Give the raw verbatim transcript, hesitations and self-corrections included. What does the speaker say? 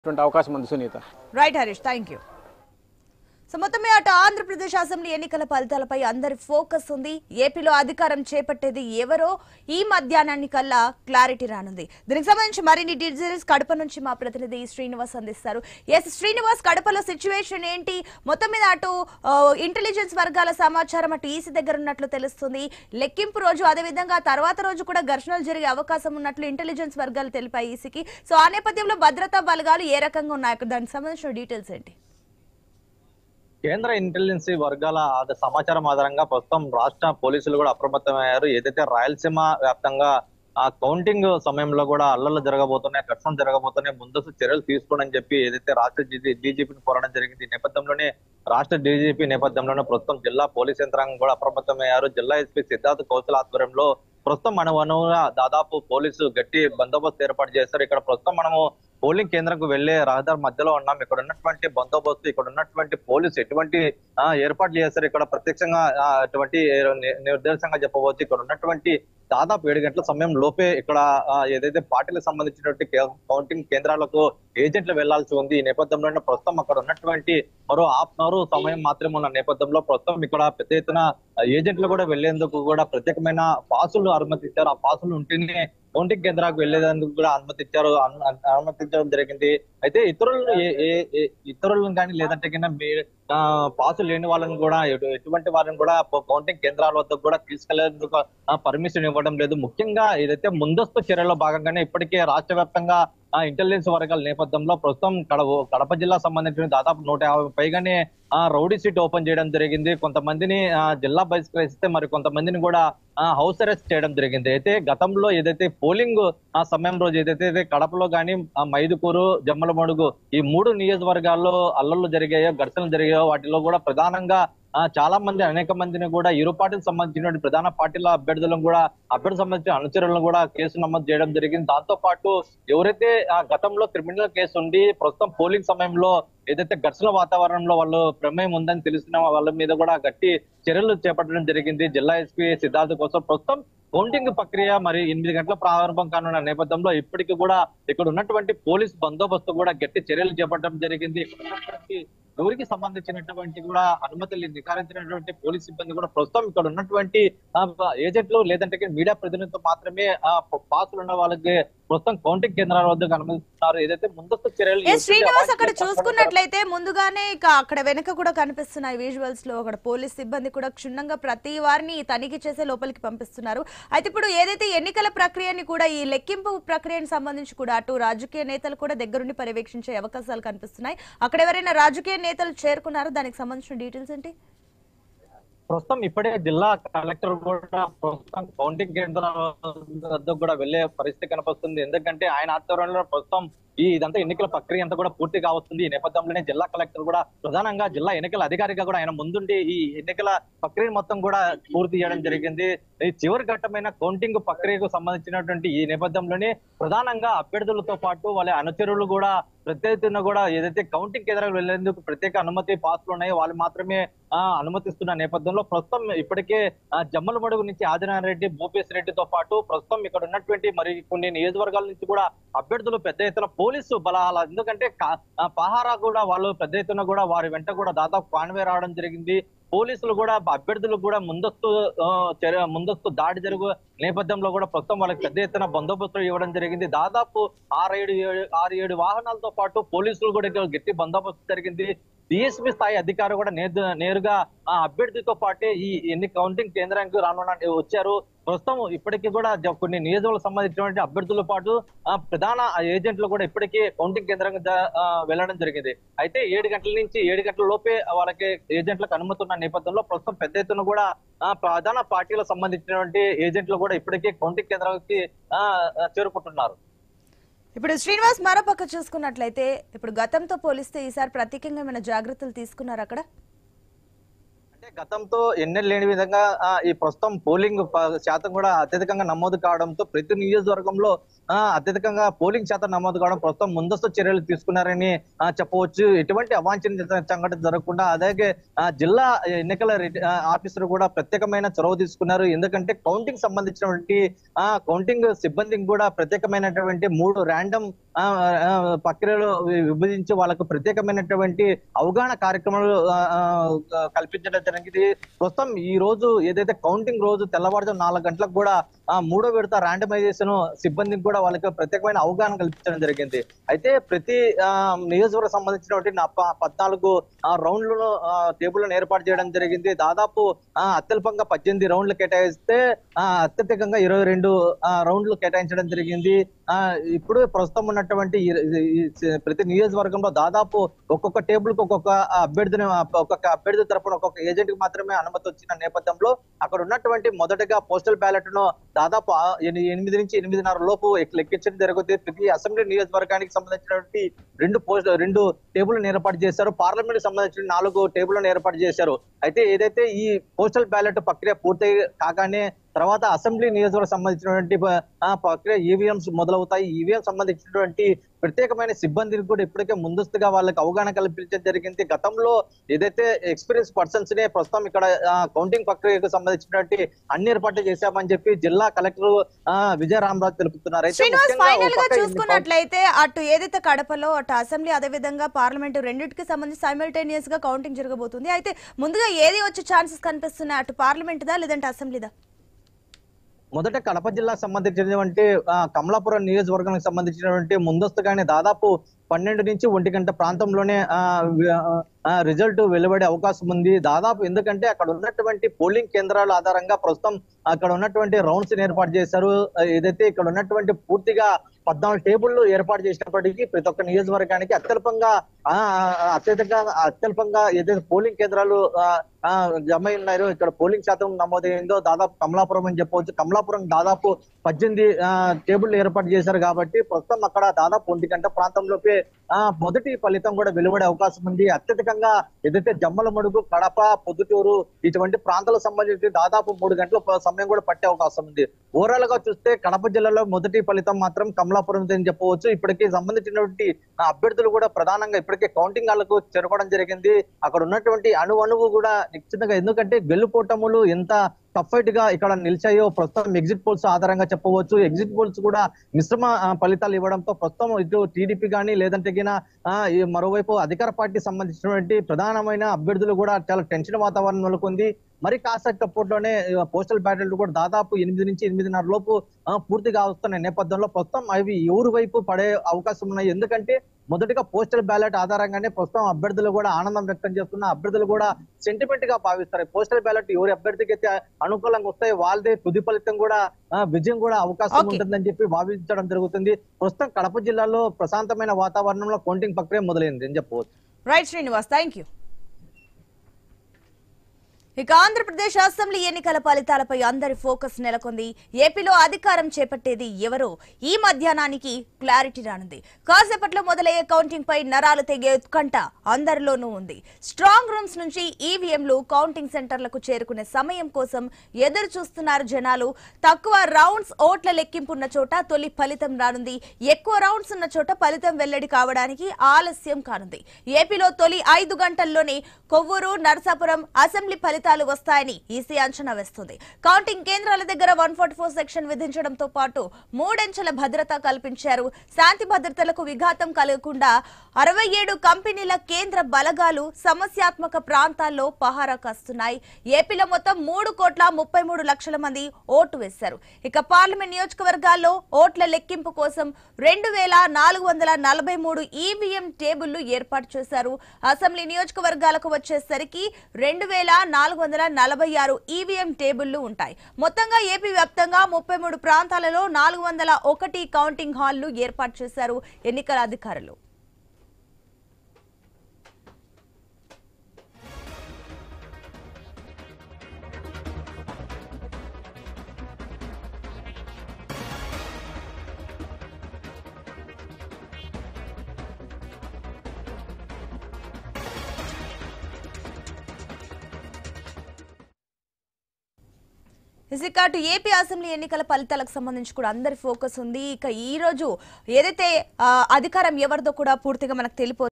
అవకాశం ఉంది Sunitha. Right Harish, thank you. So మొత్తమే అటు ఆంధ్రప్రదేశ్ అసెంబ్లీ ఎన్నికల ఫలితాలపై అందరి ఫోకస్ ఉంది. ఏపీలో అధికారం చేపట్టేది ఎవరో ఈ మధ్యాహ్నాన్ని కల్లా క్లారిటీ రానుంది. దీనికి సంబంధించి మరిన్ని డీటెయిల్స్ కడప నుంచి మా ప్రతినిధి శ్రీనివాస్ అందిస్తారు. ఎస్ శ్రీనివాస్, కడపలో సిచ్యువేషన్ ఏంటి? మొత్తం మీద అటు ఇంటెలిజెన్స్ వర్గాల సమాచారం అటు ఈసీ దగ్గర ఉన్నట్లు తెలుస్తుంది. లెక్కింపు రోజు అదేవిధంగా తర్వాత రోజు కూడా ఘర్షణలు జరిగే అవకాశం ఉన్నట్లు ఇంటెలిజెన్స్ వర్గాలు తెలిపాయి ఈసీకి. సో ఆ నేపథ్యంలో భద్రతా బలగాలు ఏ రకంగా ఉన్నాయి? దానికి సంబంధించిన డీటెయిల్స్ ఏంటి? కేంద్ర ఇంటెలిజెన్స్ వర్గాల సమాచారం ఆధారంగా ప్రస్తుతం రాష్ట్ర పోలీసులు కూడా అప్రమత్తమయ్యారు. ఏదైతే రాయలసీమ వ్యాప్తంగా ఆ కౌంటింగ్ సమయంలో కూడా అల్లర్లు జరగబోతున్నాయి, ఘర్షణలు జరగబోతున్నాయి, ముందస్తు చర్యలు తీసుకోండి చెప్పి ఏదైతే రాష్ట్ర డీజీపీని కోరడం జరిగింది. ఈ నేపథ్యంలోనే రాష్ట్ర డీజీపీ నేపథ్యంలోనే ప్రస్తుతం జిల్లా పోలీస్ యంత్రాంగం కూడా అప్రమత్తమయ్యారు. జిల్లా ఎస్పీ సిద్ధార్థ్ కౌశల్ ఆధ్వర్యంలో ప్రస్తుతం మనం అనువుగా దాదాపు పోలీసు గట్టి బందోబస్తు ఏర్పాటు చేస్తారు. ఇక్కడ ప్రస్తుతం మనము పోలింగ్ కేంద్రంకు వెళ్లే రహదారి మధ్యలో ఉన్నాం. ఇక్కడ ఉన్నటువంటి బందోబస్తు, ఇక్కడ ఉన్నటువంటి పోలీసు ఎటువంటి ఏర్పాట్లు చేస్తారు. ఇక్కడ ప్రత్యక్షంగా అటువంటి నిర్దేశంగా చెప్పవచ్చు. ఇక్కడ ఉన్నటువంటి దాదాపు ఏడు గంటల సమయం లోపే ఇక్కడ ఏదైతే పార్టీలకు సంబంధించినటువంటి కౌంటింగ్ కేంద్రాలకు ఏజెంట్లు వెళ్లాల్సి ఉంది. ఈ నేపథ్యంలో ప్రస్తుతం అక్కడ ఉన్నటువంటి మరో హాఫ్ అన్ అవర్ సమయం మాత్రమే ఉన్న నేపథ్యంలో ప్రస్తుతం ఇక్కడ పెద్ద ఎత్తున ఏజెంట్లు కూడా వెళ్లేందుకు కూడా ప్రత్యేకమైన పాసులు అనుమతించారు. ఆ పాసులు ఉంటేనే కౌంటింగ్ కేంద్రాలకు వెళ్లేందుకు కూడా అనుమతించారు అనుమతించడం జరిగింది. అయితే ఇతరులను ఇతరులను కానీ లేదంటే కన్నా పాసులు లేని వాళ్ళని కూడా ఎటువంటి వారిని కూడా కౌంటింగ్ కేంద్రాల వద్ద కూడా తీసుకెళ్లేందుకు పర్మిషన్ ఇవ్వడం లేదు. ముఖ్యంగా ఏదైతే ముందస్తు చర్యల్లో భాగంగానే ఇప్పటికే రాష్ట్ర వ్యాప్తంగా ఇంటెలిజెన్స్ వర్గాల నేపథ్యంలో ప్రస్తుతం కడప కడప జిల్లా సంబంధించిన దాదాపు నూట యాభై పైగానే ఆ రౌడీ సీట్ ఓపెన్ చేయడం జరిగింది. కొంతమందిని జిల్లా బహిష్కరిస్తే మరి కొంతమందిని కూడా హౌస్ అరెస్ట్ చేయడం జరిగింది. అయితే గతంలో ఏదైతే పోలింగ్ ఆ సమయం రోజు ఏదైతే కడపలో కానీ మైదుకూరు, జమ్మలమడుగు ఈ మూడు నియోజకవర్గాల్లో అల్లర్లు జరిగాయో, ఘర్షణలు జరిగాయో వాటిలో కూడా ప్రధానంగా ఆ చాలా మంది అనేక మందిని కూడా ఇరు పార్టీలకు సంబంధించినటువంటి ప్రధాన పార్టీల అభ్యర్థులను కూడా అభ్యర్థి సంబంధించిన అనుచరులను కూడా కేసు నమోదు చేయడం జరిగింది. దాంతో పాటు ఎవరైతే ఆ గతంలో క్రిమినల్ కేసు ఉండి ప్రస్తుతం పోలింగ్ సమయంలో ఏదైతే ఘర్షణ వాతావరణంలో వాళ్ళు ప్రమేయం ఉందని తెలిసిన వాళ్ళ మీద కూడా గట్టి చర్యలు చేపట్టడం జరిగింది. జిల్లా ఎస్పీ సిద్ధార్థ్ కోసం ప్రస్తుతం కౌంటింగ్ ప్రక్రియ మరి ఎనిమిది గంటల ప్రారంభం కానున్న నేపథ్యంలో ఇప్పటికీ కూడా ఇక్కడ ఉన్నటువంటి పోలీస్ బందోబస్తు కూడా గట్టి చర్యలు చేపట్టడం జరిగింది. ఎవరికి సంబంధించినటువంటి కూడా అనుమతులు నికారించినటువంటి పోలీస్ సిబ్బంది కూడా ప్రస్తుతం ఇక్కడ ఉన్నటువంటి ఏజెంట్లు లేదంటే మీడియా ప్రతినిధులతో మాత్రమే ఆ పాసులు ఉన్న వాళ్ళకి ప్రస్తుతం కౌంటింగ్ కేంద్రాల వద్దకు అనుమతిస్తున్నారు. ఏదైతే ముందస్తు చర్యలు శ్రీనివాస్ అక్కడ చూసుకున్నట్లయితే ముందుగానే ఇక అక్కడ వెనక కూడా కనిపిస్తున్నాయి విజువల్స్ లో అక్కడ పోలీస్ సిబ్బంది కూడా క్షుణ్ణంగా ప్రతి వారిని తనిఖీ చేసే లోపలికి పంపిస్తున్నారు. అయితే ఇప్పుడు ఏదైతే ఎన్నికల ప్రక్రియని కూడా ఈ లెక్కింపు ప్రక్రియని సంబంధించి కూడా అటు రాజకీయ నేతలు కూడా దగ్గరుండి పర్యవేక్షించే అవకాశాలు కనిపిస్తున్నాయి. అక్కడ ఎవరైనా రాజకీయ నేతలు చేరుకున్నారు? దానికి సంబంధించిన డీటెయిల్స్ ఏంటి? ప్రస్తుతం ఇప్పుడే జిల్లా కలెక్టర్ కూడా ప్రస్తుతం కౌంటింగ్ కేంద్రాల వద్దకు కూడా వెళ్లే పరిస్థితి కనిపిస్తుంది. ఎందుకంటే ఆయన ఆధ్వర్యంలో ప్రస్తుతం ఈ ఇదంతా ఎన్నికల ప్రక్రియ అంతా కూడా పూర్తిగా వస్తుంది. ఈ నేపథ్యంలోనే జిల్లా కలెక్టర్ కూడా ప్రధానంగా జిల్లా ఎన్నికల అధికారిగా కూడా ఆయన ముందుండి ఈ ఎన్నికల ప్రక్రియ మొత్తం కూడా పూర్తి చేయడం జరిగింది. ఈ చివరి ఘట్టమైన కౌంటింగ్ ప్రక్రియకు సంబంధించినటువంటి ఈ నేపథ్యంలోనే ప్రధానంగా అభ్యర్థులతో పాటు వాళ్ళ అనుచరులు కూడా ప్రత్యేకంగా కూడా ఏదైతే కౌంటింగ్ కేంద్రాలకు వెళ్లేందుకు ప్రత్యేక అనుమతి పాసులు ఉన్నాయో వాళ్ళు మాత్రమే ఆ అనుమతిస్తున్న నేపథ్యంలో ప్రస్తుతం ఇప్పటికే జమ్మలమడుగు నుంచి ఆదినారాయణ రెడ్డి, భూపేశ్ రెడ్డితో పాటు ప్రస్తుతం ఇక్కడ ఉన్నటువంటి మరి కొన్ని నియోజకవర్గాల నుంచి కూడా అభ్యర్థులు పెద్ద ఎత్తున పోలీసు బలాల ఎందుకంటే పహారా కూడా వాళ్ళు పెద్ద ఎత్తున కూడా వారి వెంట కూడా దాదాపు కాన్వే రావడం జరిగింది. పోలీసులు కూడా అభ్యర్థులకు కూడా ముందస్తు ముందస్తు దాడి జరుగు నేపథ్యంలో కూడా ప్రస్తుతం వాళ్ళకి పెద్ద ఎత్తున బందోబస్తు ఇవ్వడం జరిగింది. దాదాపు ఆరు ఏడు ఆరు ఏడు వాహనాలతో పాటు పోలీసులు కూడా గట్టి బందోబస్తు జరిగింది. డిఎస్పీ స్థాయి అధికారులు కూడా నేరుగా ఆ అభ్యర్థితో పాటే ఈ ఎన్ని కౌంటింగ్ కేంద్రానికి రానున్న వచ్చారు. ప్రస్తుతం ఇప్పటికీ కూడా కొన్ని నియోజకవర్గాలకు సంబంధించినటువంటి అభ్యర్థులతో పాటు ఆ ప్రధాన ఏజెంట్లు కూడా ఇప్పటికీ కౌంటింగ్ కేంద్రానికి వెళ్ళడం జరిగింది. అయితే ఏడు గంటల నుంచి ఏడు గంటల లోపే వాళ్ళకి ఏజెంట్లకు అనుమతి ఉన్న నేపథ్యంలో ప్రస్తుతం పెద్ద ఎత్తున కూడా ఆ ప్రధాన పార్టీలకు సంబంధించినటువంటి ఏజెంట్లు కూడా ఇప్పటికే కౌంటింగ్ కేంద్రానికి ఆ చేరుకుంటున్నారు. ఇప్పుడు శ్రీనివాస్ మరోపక్క చూసుకున్నట్లయితే ఇప్పుడు గతంతో పోలిస్తే ఈసారి ప్రత్యేకంగా ఏమైనా జాగ్రత్తలు తీసుకున్నారు అక్కడ? అంటే గతంతో ఎన్నెలు లేని విధంగా ఆ, ఈ ప్రస్తుతం పోలింగ్ ప- శాతం కూడా అత్యధికంగా నమోదు కావడంతో ప్రతి నియోజకవర్గంలో ఆ, అత్యధికంగా పోలింగ్ శాతం నమోదు కావడం ప్రస్తుతం ముందస్తు చర్యలు తీసుకున్నారని ఆ, చెప్పవచ్చు. ఎటువంటి అవాంఛనీయ సంఘటన జరగకుండా అలాగే ఆ, జిల్లా ఎన్నికల రిట- ఆ, ఆఫీసర్ కూడా ప్రత్యేకమైన చొరవ తీసుకున్నారు. ఎందుకంటే కౌంటింగ్ సంబంధించినటువంటి ఆ కౌంటింగ్ సిబ్బందికి కూడా ప్రత్యేకమైనటువంటి మూడు ర్యాండమ్ ప్రక్రియలు విభజించి వాళ్ళకు ప్రత్యేకమైనటువంటి అవగాహన కార్యక్రమాలు ఆ, ఆ, కల్పించడం జరిగింది. ప్రస్తుతం ఈ రోజు ఏదైతే కౌంటింగ్ రోజు తెల్లవారుజాము నాలుగు గంటలకు కూడా ఆ మూడో విడత ర్యాండమైజేషన్ సిబ్బందికి కూడా వాళ్ళకి ప్రత్యేకమైన అవగాహన కల్పించడం జరిగింది. అయితే ప్రతి ఆ, నియోజకవర్గం సంబంధించినటువంటి నా ప- పద్నాలుగు ఆ, రౌండ్లను ఆ, టేబుల్లను ఏర్పాటు చేయడం జరిగింది. దాదాపు ఆ, అత్యల్పంగా పద్దెనిమిది రౌండ్లు కేటాయిస్తే ఆ, అత్యధికంగా ఇరవై రెండు ఆ, రౌండ్లు కేటాయించడం జరిగింది. ఆ ఇప్పుడు ప్రస్తుతం ఉన్నటువంటి ఈ- ఈ- ఈ ప్రతి నియోజకవర్గంలో దాదాపు ఒక్కొక్క టేబుల్ కు ఒక్కొక్క అభ్యర్థిని ఒక్కొక్క అభ్యర్థి తరపున ఒక్కొక్క ఏజెంట్ కి మాత్రమే అనుమతి వచ్చిన నేపథ్యంలో అక్కడ ఉన్నటువంటి మొదటగా పోస్టల్ బ్యాలెట్ ను దాదాపు ఆ ఎని- ఎనిమిది నుంచి ఎనిమిదిన్నర లోపు ఎక్- లెక్కించడం జరుగుతుంది. ప్రతి అసెంబ్లీ నియోజకవర్గానికి సంబంధించినటువంటి రెండు పోస్ట్ రెండు టేబుల్ ఏర్పాటు చేశారు. పార్లమెంట్ సంబంధించిన నాలుగు టేబుల్ ఏర్పాటు చేశారు. అయితే ఏదైతే ఈ పోస్టల్ బ్యాలెట్ ప్రక్రియ పూర్తి కాగానే తర్వాత అసెంబ్లీ నియోజకవర్గం సంబంధించినటువంటి ఆ, ప్రక్రియ ఈవీఎంస్ మొదలవుతాయి. ఈవీఎం సంబంధించినటువంటి ప్రత్యేకమైన సిబ్బందిని కూడా ఇప్పటికే ముందస్తుగా వాళ్ళకి అవగాహన కల్పించడం జరిగింది. గతంలో ఏదైతే ఎక్స్పీరియన్స్ పర్సన్స్ నే ప్రస్తుతం ఇక్కడ కౌంటింగ్ ప్రక్రియకు సంబంధించినటువంటి అన్ని ఏర్పాట్లు చేశామని చెప్పి జిల్లా కలెక్టర్ ఆ, విజయ రామరాజు తెలుపుతున్నారు. అయితే శ్రీనివాస్, ముఖ్యంగా ఫైనల్ ఒక గా పక్క ఇన్ని చూసుకున్నట్లయితే అటు ఏదైతే కడపలో అటు అసెంబ్లీ అదే విధంగా పార్లమెంట్ రెండింటికి సంబంధించి సైమల్టేనియస్ గా కౌంటింగ్ జరగబోతుంది. అయితే ముందుగా ఏది వచ్చే ఛాన్సెస్ కనిపిస్తున్నాయి, అటు పార్లమెంట్ దా లేదంటే అసెంబ్లీదా? మొదట కడప జిల్లాకు సంబంధించినటువంటి ఆ, కమలాపురం నియోజకవర్గానికి సంబంధించినటువంటి ముందస్తుగానే దాదాపు పన్నెండు నుంచి ఒంటి గంట ప్రాంతంలోనే ఆ వి- ఆ, రిజల్ట్ వెలువడే అవకాశం ఉంది. దాదాపు ఎందుకంటే అక్కడ ఉన్నటువంటి పోలింగ్ కేంద్రాల ఆధారంగా ప్రస్తుతం అక్కడ ఉన్నటువంటి రౌండ్స్ ఏర్పాటు చేశారు. ఏదైతే ఇక్కడ ఉన్నటువంటి పూర్తిగా పద్నాలుగు టేబుల్లు ఏర్పాటు చేసినప్పటికీ ప్రతి ఒక్క నియోజకవర్గానికి అత్యల్పంగా ఆ అత్యధికంగా అత్యల్పంగా ఏదైతే పోలింగ్ కేంద్రాలు ఆ, ఆ, జమ ఉన్నాయో ఇక్కడ పోలింగ్ శాతం నమోదైందో దాదాపు కమలాపురం అని చెప్పవచ్చు. కమలాపురం దాదాపు పద్దెనిమిది ఆ, టేబుల్ ఏర్పాటు చేశారు కాబట్టి ప్రస్తుతం అక్కడ దాదాపు ఒంటి గంట ప్రాంతంలోపే ఆ మొదటి ఫలితం కూడా వెలువడే అవకాశం ఉంది. అత్యధికంగా ఏదైతే జమ్మలమడుగు, కడప, పొద్దుటూరు ఇటువంటి ప్రాంతాలకు సంబంధించి దాదాపు మూడు గంటల ప- సమయం కూడా పట్టే అవకాశం ఉంది. ఓవరాల్ గా చూస్తే కడప జిల్లాలో మొదటి ఫలితం మాత్రం కమలాపురం అని చెప్పవచ్చు. ఇప్పటికి సంబంధించినటువంటి ఆ, అభ్యర్థులు కూడా ప్రధానంగా ఇప్పటికే కౌంటింగ్ హాల్లకు చేరుకోవడం జరిగింది. అక్కడ ఉన్నటువంటి అణు అణువు కూడా నిశ్చితంగా ఎందుకంటే గెలుపోటములు ఎంత టఫ్ ఫైట్ గా ఇక్కడ నిలిచాయో ప్రస్తుతం ఎగ్జిట్ పోల్స్ ఆధారంగా చెప్పవచ్చు. ఎగ్జిట్ పోల్స్ కూడా మిశ్రమ ఆ, ఫలితాలు ఇవ్వడంతో ప్రస్తుతం ఇటు టీడీపీ కానీ లేదంటే గిన, ఆ, ఈ మరోవైపు అధికార పార్టీ సంబంధించినటువంటి ప్రధానమైన అభ్యర్థులు కూడా చాలా టెన్షన్ వాతావరణం నెలకొంది. మరి కాసేపట్లోనే పోస్టల్ బ్యాలెట్లు కూడా దాదాపు ఎనిమిది నుంచి ఎనిమిదిన్నర లోపు ఆ, పూర్తిగా వస్తున్న నేపథ్యంలో ప్రస్తుతం అవి ఎవరి వైపు పడే అవకాశం ఉన్నాయి. ఎందుకంటే మొదటిగా పోస్టల్ బ్యాలెట్ ఆధారంగానే ప్రస్తుతం అభ్యర్థులు కూడా ఆనందం వ్యక్తం చేస్తున్న అభ్యర్థులు కూడా సెంటిమెంట్ గా భావిస్తారు. పోస్టల్ బ్యాలెట్ ఎవరి అభ్యర్థికి అయితే అనుకూలంగా వస్తాయి వాళ్ళదే తుది ఫలితం కూడా ఆ, విజయం కూడా అవకాశం Okay. ఉంటుందని చెప్పి భావించడం జరుగుతుంది. ప్రస్తుతం కడప జిల్లాలో ప్రశాంతమైన వాతావరణంలో కౌంటింగ్ ప్రక్రియ మొదలైంది అని చెప్పవచ్చు. Right Srinivas, thank you. ఇక ఆంధ్రప్రదేశ్ అసెంబ్లీ ఎన్నికల ఫలితాలపై అందరి ఫోకస్ నెలకొంది. ఏపీలో అధికారం చేపట్టేది ఎవరో ఈ మధ్యాహ్నానికి క్లారిటీ రానుంది. కాసేపట్లో మొదలయ్యే కౌంటింగ్ పై నరాలు తెగే ఉత్కంఠ అందరిలోనూ ఉంది. స్ట్రాంగ్ రూమ్స్ నుంచి ఈవీఎంలు కౌంటింగ్ సెంటర్లకు చేరుకునే సమయం కోసం ఎదురు చూస్తున్నారు జనాలు. తక్కువ రౌండ్స్ ఓట్ల లెక్కింపు ఉన్న చోట తొలి ఫలితం రానుంది. ఎక్కువ రౌండ్స్ ఉన్న చోట ఫలితం వెల్లడి కావడానికి ఆలస్యం కానుంది. ఏపీలో తొలి ఐదు గంటల్లోనే కొవ్వూరు, నరసాపురం అసెంబ్లీ ఫలితాలు వస్తాయని ఈసీ అంచనా వేస్తుంది. కౌంటింగ్ కేంద్రాల దగ్గర వన్ ఫార్టీ ఫోర్ సెక్షన్ విధించడంతో పాటు మూడంచెల భద్రత కల్పించారు. శాంతి భద్రతలకు విఘాతం కలగకుండా అరవై ఏడు కంపెనీల కేంద్ర బలగాలు సమస్యాత్మక ప్రాంతాల్లో పహారా కాస్తున్నాయి. ఏపీలో మొత్తం మూడు కోట్ల ముప్పై మూడు లక్షల మంది ఓటు వేశారు. ఇక పార్లమెంట్ నియోజకవర్గాల్లో ఓట్ల లెక్కింపు కోసం రెండు వేల నాలుగు వందల నలభై మూడు ఈవీఎం టేబుళ్లు ఏర్పాటు చేశారు. అసెంబ్లీ నియోజకవర్గాలకు వచ్చేసరికి రెండు వేల నాలుగు వందల నలభై ఆరు ఈవీఎం టేబుళ్లు ఉంటాయి. మొత్తంగా ఏపీ వ్యాప్తంగా ముప్పై మూడు ప్రాంతాలలో నాలుగు వందల ఒకటి కౌంటింగ్ హాళ్లు ఏర్పాటు చేశారు ఎన్నికల అధికారులు. ఇక అటు ఏపీ అసెంబ్లీ ఎన్నికల ఫలితాలకు సంబంధించి కూడా అందరి ఫోకస్ ఉంది. ఇక ఈ రోజు ఏదైతే ఆ, అధికారం ఎవరిదో కూడా పూర్తిగా మనకు తెలిపో